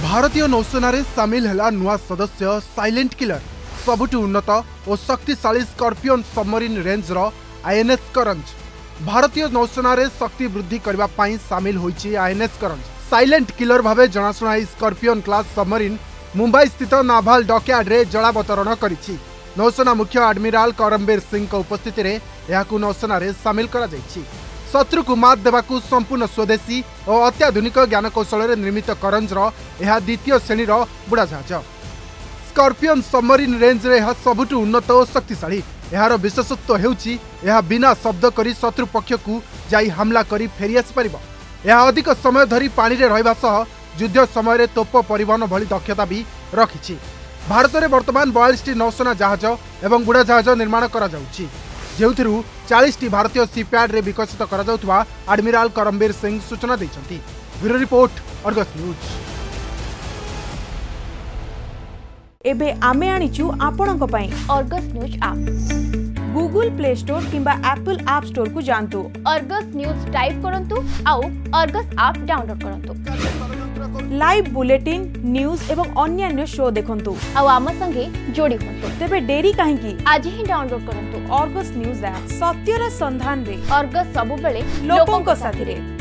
भारतीय नौसेना रे सामिल है नुआ सदस्य साइलेंट किलर सबुठु उन्नत और शक्तिशाली स्कॉर्पियन सबमरीन रेंज रो आईएनएस करंज। भारतीय नौसेना रे शक्ति वृद्धि करबा पाई सामिल होईची आईएनएस करंज। साइलेंट किलर भावे जनाशुना स्कॉर्पियन क्लास सबमरीन मुंबई स्थित नाभाल डॉकयार्ड रे जलावतरण करिछि। नौसेना मुख्य एडमिराल करमबीर सिंह को उपस्थिति रे याकु नौसेना रे सामिल करा जायछि। शत्रु को मात देवाकू संपूर्ण स्वदेशी और अत्याधुनिक ज्ञानकौशल निर्मित करंजर यह द्वितीय श्रेणी बुड़ा जहाज। स्कॉर्पियन सबमरीन रेंज रे यह सबुठु उन्नत और शक्तिशाली। यार विशेषत्व हेउछि यह बिना शब्द करी शत्रु पक्ष को जाई हमला करी फेरी आसी परिबो। यह अधिक समय धरी पानी रे रहबा सह युद्ध समय रे तोप परिवहन भली दक्षता भी रखिछि। भारत में वर्तमान 42टी नौसेना जहाज एवं बुड़ा जहाज निर्माण करा जाउछि, जेउथिरु 40टी भारतीय सीपैड रे विकसित करा जाउथबा एडमिराल करमबीर सिंह सूचना दैछंती। Bureau report Argus news. एबे आमे आनिचु आपणक पई Argus news app. Google Play Store किंबा एप्पल ऐप स्टोर को जानतु अर्गस न्यूज टाइप करंतु आउ अर्गस ऐप डाउनलोड करंतु। लाइव बुलेटिन न्यूज एवं अन्य शो देखंतु आउ आम संगे जोड़ी होंतु। तेबे देरी काहेकि आज ही डाउनलोड करंतु अर्गस न्यूज ऐप। सत्यर संधान रे अर्गस सबु बेले लोकों को साथी रे।